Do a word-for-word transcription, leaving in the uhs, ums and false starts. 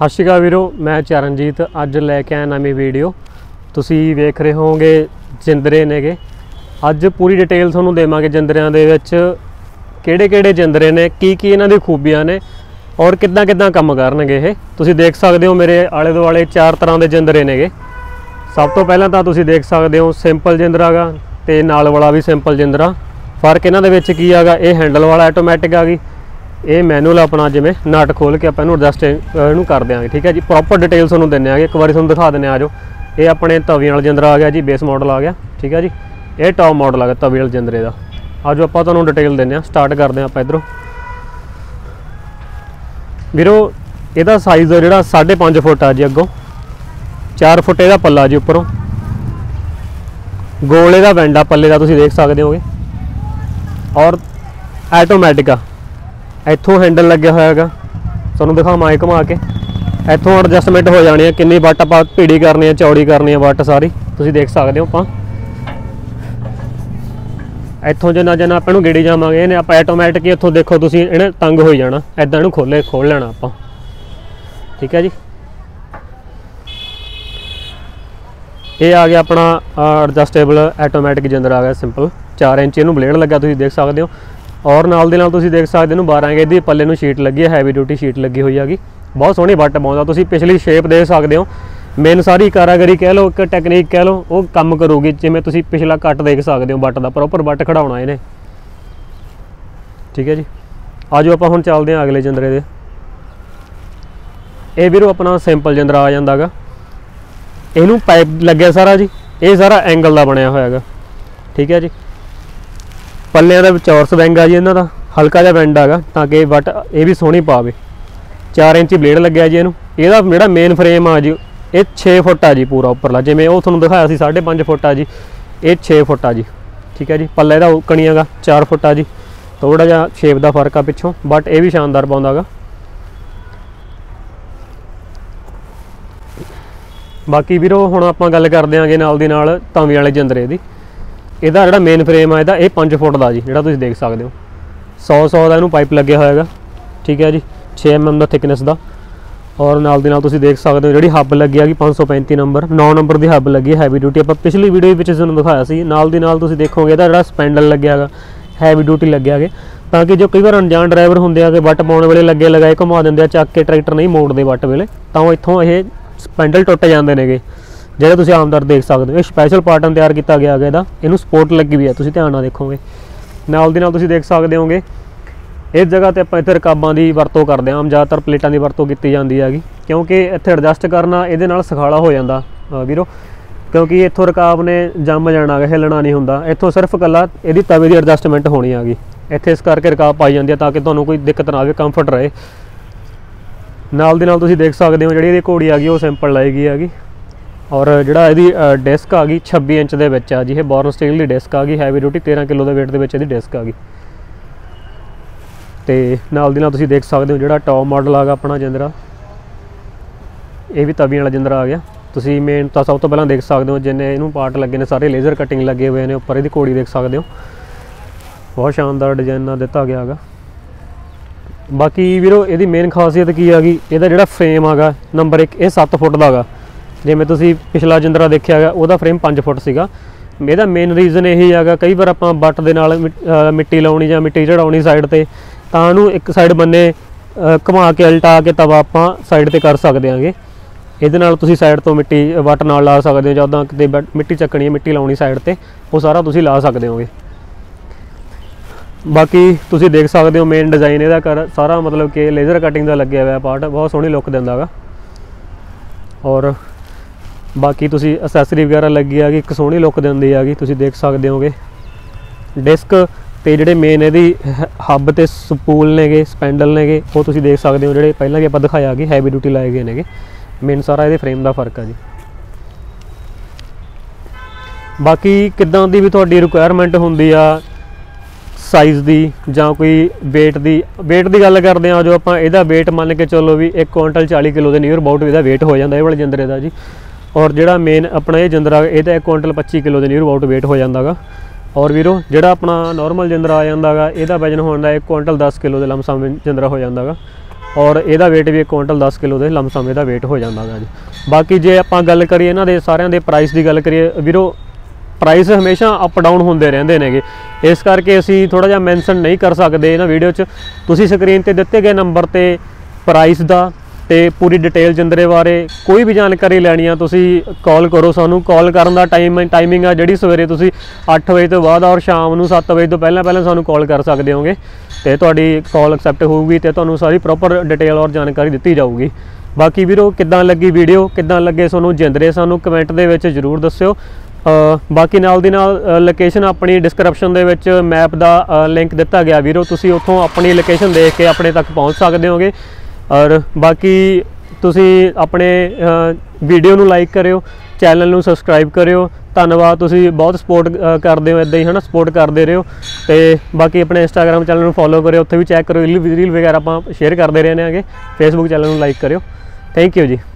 सत श्री अकाल वीरो, मैं चरणजीत अज लैके आया नवी वीडियो। तुसी वेख रहे होंगे जिंदरे नेगे। अज पूरी डिटेल तुहानूं देवांगे जिंदरियां दे विच किहड़े किहड़े जिंदरे ने, की की इन्हां दी खूबियां ने और किद्दां किद्दां काम करनगे। ये तुसी देख सकदे हो मेरे आले दुआले चार तरह के जिंदरे नेगे। सब तो पहलां तां तुसी देख सकदे हो सिंपल जिंदरा गा ते नाल वाला भी सिंपल जिंदरा। फर्क इन्हां दे विच की आगा, ये हैंडल वाला ऑटोमैटिक आ गई, ये मैनुअल अपना जिवें नट खोल के आपां इहनूं एडजस्ट इहनूं कर देंगे। ठीक है जी, प्रॉपर डिटेल तुहानूं दिंदे आगे, एक बार तुहानूं दिखा दिंदे आ जाओ। ये अपने तवी वाला जिंदरा आ गया जी, बेस मॉडल आ गया। ठीक है जी, ये टॉप मॉडल आ गया तवी वाले जिंदरे का। आज आपां तुहानूं डिटेल दिंदे आ, स्टार्ट करते हैं आपां इधरों। वीरो इहदा साइज़ जिहड़ा साढ़े पाँच फुट आ जी, अगों चार फुट इहदा पल्ला जी, उपरों गोले का बैंडा पल्ले का तुसीं देख सकदे होगे। और ऐटोमैटिक आ, इत्थों हैंडल लग्या होया हैगा, तुहानूं दिखावां ऐ घुमा के। इत्थों एडजस्टमेंट हो जानी है, किन्नी वट आपां भीड़ी करनी है, चौड़ी करनी है वट सारी तुसीं देख सकदे हो। आपां इत्थों जिन्ना जिन्ना आपां नूं गेड़ी जावांगे, इहने आपां ऐटोमैटिक ही इत्थों देखो तुसीं इहने तंग हो जाना, इदां इहनूं खोले खोल लेना आपां। ठीक है जी, ये आ गया अपना एडजस्टेबल ऐटोमैटिक जिंदरा आ गया सिंपल। चार इंच इहनूं ब्लेड लग्या तुसीं देख सकदे हो। और नाल दे नाल तुसीं देख सकदे हो बारह इंच दी पल्ले नूं शीट लगी है, हैवी ड्यूटी शीट लगी हुई हैगी। बहुत सोहनी वट पाउंदा, तुसीं पिछली शेप देख सकदे हो। मेन सारी कारागरी कह लो, एक टैक्नीक कह लो, वो काम करूगी। जिवें तुसीं पिछला कट देख सकदे हो वट दा, प्रॉपर वट खड़ाउणा इहने। ठीक है जी, आजो आपां हुण चलदे हां अगले जिंदरे दे। ये वीरो अपना सिंपल जिंदरा आ जांदा गा। इहनूं पाइप लग्या सारा जी, ये सारा एंगल दा बनिया होया गा। ठीक है जी, पल्लियां दा चौरस बैंग आ जी, इन्हां दा हल्का जिहा बैंड आगा ताकि वट ये भी सोहनी पावे। चार इंची ब्लेड लग्या जी इहनूं। इहदा जिहड़ा मेन फ्रेम आ जी, ये छे फुट आ जी पूरा उपरला, जिवें वो तुहानूं दिखाया सी साढ़े पाँच फुट आ जी, ये छे फुट आ जी। ठीक है जी, पल्ला इहदा कणियां गा चार फुट आ जी, थोड़ा जिहा शेप का फर्क आ पिछों, बट ये भी शानदार पाउंदा गा। बाकी वीरो हुण आपां गल करदे आंगे नाल दी नाल तवी वाले जिंदरे दी। इहदा जिहड़ा मेन फ्रेम आ इहदा ये पाँच फुट का जी, जिहड़ा तुसीं देख सकदे हो। सौ सौ का इहनूं पाइप लग्या होया गा। ठीक है जी, छे एम एम का थिकनेस का। और नाल दी नाल तुसीं देख सकदे हो जिहड़ी हब लगी हैगी पाँच सौ पैंती नंबर, नौ नंबर की हब लगी हैवी ड्यूटी। आपां पिछली वीडियो विच तुहानूं दिखाया सी। नाल दी नाल तुसीं देखोगे इहदा जिहड़ा स्पैंडल लग्या हैगा हैवी ड्यूटी लग्या है, ताकि जो कई बार अनजान ड्राइवर होंदे आ कि वट पाउण वेले लगे लगाए घुमा दिंदे आ, चक के ट्रैक्टर नहीं मोड़दे वट वेले, तां इत्थों ये स्पैंडल टुट जाते हैं ਜਿਹੜੇ ਤੁਸੀਂ ਆਮਦਾਰ देख सकते हो। ये स्पैशल पार्टन तैयार किया गया है, ਇਹਦਾ ਇਹਨੂੰ ਸਪੋਰਟ ਲੱਗੀ ਵੀ ਹੈ, ਤੁਸੀਂ ਧਿਆਨ ਨਾਲ ਦੇਖੋਗੇ। ਨਾਲ ਦੀ ਨਾਲ ਤੁਸੀਂ ਦੇਖ ਸਕਦੇ ਹੋਗੇ ਇਸ ਜਗ੍ਹਾ ਤੇ ਆਪਾਂ ਇੱਥੇ ਰਕਾਬਾਂ ਦੀ ਵਰਤੋਂ ਕਰਦੇ ਹਾਂ। ਆਮ ਜ਼ਿਆਦਾਤਰ ਪਲੇਟਾਂ ਦੀ ਵਰਤੋਂ ਕੀਤੀ ਜਾਂਦੀ ਹੈਗੀ, ਕਿਉਂਕਿ ਇੱਥੇ ਐਡਜਸਟ ਕਰਨਾ ਇਹਦੇ ਨਾਲ ਸਖਾਲਾ ਹੋ ਜਾਂਦਾ ਵੀਰੋ, ਕਿਉਂਕਿ ਇੱਥੋਂ ਰਕਾਬ ਨੇ ਜੰਮ ਜਾਣਾ ਹੈ, ਹਿੱਲਣਾ ਨਹੀਂ ਹੁੰਦਾ। ਇੱਥੋਂ ਸਿਰਫ ਇਕੱਲਾ ਇਹਦੀ ਤਵੇ ਦੀ ਐਡਜਸਟਮੈਂਟ ਹੋਣੀ ਹੈਗੀ, ਇੱਥੇ ਇਸ ਕਰਕੇ ਰਕਾਬ ਪਾਈ ਜਾਂਦੀ ਹੈ ਤਾਂ ਕਿ ਤੁਹਾਨੂੰ ਕੋਈ ਦਿੱਕਤ ਨਾ ਆਵੇ, ਕੰਫਰਟ ਰਹੇ। ਨਾਲ ਦੀ ਨਾਲ ਤੁਸੀਂ ਦੇਖ ਸਕਦੇ ਹੋ ਜਿਹੜੀ ਇਹਦੀ ਘੋੜੀ ਆ ਗਈ ਉਹ ਸਿੰਪਲ ਲਾਈ ਗਈ ਹੈਗੀ। और जिहड़ा इहदी डिस्क आ गई छब्बी इंच दे विच आ जी, ये बॉर्न स्टील की डिस्क आ गई, हैवी ड्यूटी तेरह किलो के वेट के विच इहदी डिस्क आ गई। तो नाल दी नाल तुसीं देख सकते हो जिहड़ा टॉप मॉडल आ गया अपना जिंदरा, ये भी तवी वाला जिंदरा आ गया। तुसीं मेन तो सब तो पहलां देख सकते हो जिन्ने इहनूं पार्ट लगे ने सारे लेज़र कटिंग लगे हुए हैं। उपर इहदी घोड़ी देख सकते हो, बहुत शानदार डिजाइन नाल दिता गया है। बाकी वीरो इहदी मेन खासियत की आ गई, इहदा जिहड़ा फ्रेम आ गया नंबर एक, ये सत्त फुट का गा। जिवें तुसीं पिछला जिंदरा देखिया है उहदा फ्रेम पाँच फुट सीगा। इहदा मेन रीजन यही है, कई बार आपां बट दे नाल मिट्टी लाउणी जां मिट्टी चढ़ाउणी साइड ते, तां इहनूं एक साइड बन्ने घुमा के उल्टा के तवा आपां साइड ते कर सकदे आंगे। इहदे नाल तुसीं साइड तो मिट्टी बट नाल ला सकदे हो, जां किते मिट्टी चक्कणी है मिट्टी लाउणी साइड ते, वो सारा तुसीं ला सकदे होगे। बाकी तुसीं देख सकदे हो मेन डिज़ाइन इहदा कर सारा मतलब कि लेज़र कटिंग का लग्या हुआ पार्ट, बहुत सोहनी लुक दिंदा गा। और बाकी तुसी असैसरी वगैरह लगी हैगी, एक सोहनी लुक दिंदी हैगी, तुसी देख सकते होगे। डिस्क ते जिहड़े मेन इहदी हब ते स्पूल नेगे स्पैंडल नेगे, वो तुसी देख सकते हो जिहड़े पहलां भी आपां दिखाया कि हैवी ड्यूटी लाए गए नेगे। मेन सारा इहदे फ्रेम का फर्क है जी। बाकी किदां दी भी तुहाडी रिक्वायरमेंट हुंदी आ साइज़ दी जां कोई वेट दी वेट की गल करते हैं, जो आपां इहदा वेट मान के चलो भी एक क्विंटल चाली किलो के नियर अबाउट इहदा वेट हो जाता है वाले जिंदरे का जी। और जिहड़ा मेन अपना ये जिंदरा इहदा एक क्विंटल पच्ची किलो के नियर अबाउट वेट हो जाता गा। और वीरो जिहड़ा अपना नॉर्मल जिंदरा आ जाता गा, इहदा वजन होंदा एक क्विंटल दस किलो के लमसम जिंदरा हो जाता गा। ਔਰ ਇਹਦਾ weight ਵੀ ਇੱਕ ਕੁਇੰਟਲ ਦਸ ਕਿਲੋ ਦੇ ਲਮਸਮ ਇਹਦਾ weight ਹੋ ਜਾਂਦਾ ਗਾ ਜੀ। ਬਾਕੀ ਜੇ ਆਪਾਂ ਗੱਲ ਕਰੀਏ ਇਹਨਾਂ ਦੇ ਸਾਰਿਆਂ ਦੇ ਪ੍ਰਾਈਸ ਦੀ ਗੱਲ ਕਰੀਏ ਵੀਰੋ, ਪ੍ਰਾਈਸ ਹਮੇਸ਼ਾ ਅਪ ਡਾਊਨ ਹੁੰਦੇ ਰਹਿੰਦੇ ਨੇਗੇ, ਇਸ ਕਰਕੇ ਅਸੀਂ ਥੋੜਾ ਜਿਹਾ ਮੈਂਸ਼ਨ ਨਹੀਂ ਕਰ ਸਕਦੇ ਇਹਨਾਂ ਵੀਡੀਓ 'ਚ। ਤੁਸੀਂ ਸਕਰੀਨ ਤੇ ਦਿੱਤੇ ਗਏ ਨੰਬਰ ਤੇ ਪ੍ਰਾਈਸ ਦਾ ਤੇ ਪੂਰੀ ਡਿਟੇਲ ਜਿੰਦਰੇ ਬਾਰੇ ਕੋਈ ਵੀ ਜਾਣਕਾਰੀ ਲੈਣੀ ਆ ਤੁਸੀਂ ਕਾਲ ਕਰੋ ਸਾਨੂੰ। ਕਾਲ ਕਰਨ ਦਾ ਟਾਈਮ ਟਾਈਮਿੰਗ ਆ ਜਿਹੜੀ ਸਵੇਰੇ ਤੁਸੀਂ ਅੱਠ ਵਜੇ ਤੋਂ ਬਾਅਦ ਔਰ ਸ਼ਾਮ ਨੂੰ ਸੱਤ ਵਜੇ ਤੋਂ ਪਹਿਲਾਂ ਪਹਿਲਾਂ ਸਾਨੂੰ ਕਾਲ ਕਰ ਸਕਦੇ ਹੋਗੇ ਤੇ ਤੁਹਾਡੀ ਕਾਲ ਐਕਸੈਪਟ ਹੋਊਗੀ ਤੇ ਤੁਹਾਨੂੰ ਸਾਰੀ ਪ੍ਰੋਪਰ ਡਿਟੇਲ ਔਰ ਜਾਣਕਾਰੀ ਦਿੱਤੀ ਜਾਊਗੀ। ਬਾਕੀ ਵੀਰੋ ਕਿੱਦਾਂ ਲੱਗੀ ਵੀਡੀਓ, ਕਿੱਦਾਂ ਲੱਗੇ ਤੁਹਾਨੂੰ ਜਿੰਦਰੇ, ਸਾਨੂੰ ਕਮੈਂਟ ਦੇ ਵਿੱਚ ਜ਼ਰੂਰ ਦੱਸਿਓ। ਬਾਕੀ ਨਾਲ ਦੀ ਨਾਲ ਲੋਕੇਸ਼ਨ ਆਪਣੀ ਡਿਸਕ੍ਰਿਪਸ਼ਨ ਦੇ ਵਿੱਚ ਮੈਪ ਦਾ ਲਿੰਕ ਦਿੱਤਾ ਗਿਆ ਵੀਰੋ, ਤੁਸੀਂ ਉੱਥੋਂ ਆਪਣੀ ਲੋਕੇਸ਼ਨ ਦੇਖ ਕੇ ਆਪਣੇ ਤੱਕ ਪਹੁੰਚ ਸਕਦੇ ਹੋਗੇ। ਔਰ ਬਾਕੀ ਤੁਸੀਂ ਆਪਣੇ ਵੀਡੀਓ ਨੂੰ ਲਾਈਕ ਕਰਿਓ, ਚੈਨਲ ਨੂੰ ਸਬਸਕ੍ਰਾਈਬ ਕਰਿਓ। ਧੰਨਵਾਦ, ਤੁਸੀਂ ਬਹੁਤ ਸਪੋਰਟ ਕਰਦੇ ਹੋ, ਇੱਦਾਂ ਹੀ ਹੈ ਨਾ, ਸਪੋਰਟ ਕਰਦੇ ਰਹੋ। ਤੇ ਬਾਕੀ ਆਪਣੇ ਇੰਸਟਾਗ੍ਰਾਮ ਚੈਨਲ ਨੂੰ ਫੋਲੋ ਕਰਿਓ, ਉੱਥੇ ਵੀ ਚੈੱਕ ਕਰੋ, ਰੀਲ ਰੀਲ ਵਗੈਰਾ ਆਪਾਂ ਸ਼ੇਅਰ ਕਰਦੇ ਰਹਿੰਦੇ ਆਂਗੇ। ਫੇਸਬੁੱਕ ਚੈਨਲ ਨੂੰ ਲਾਈਕ ਕਰਿਓ। ਥੈਂਕ ਯੂ ਜੀ।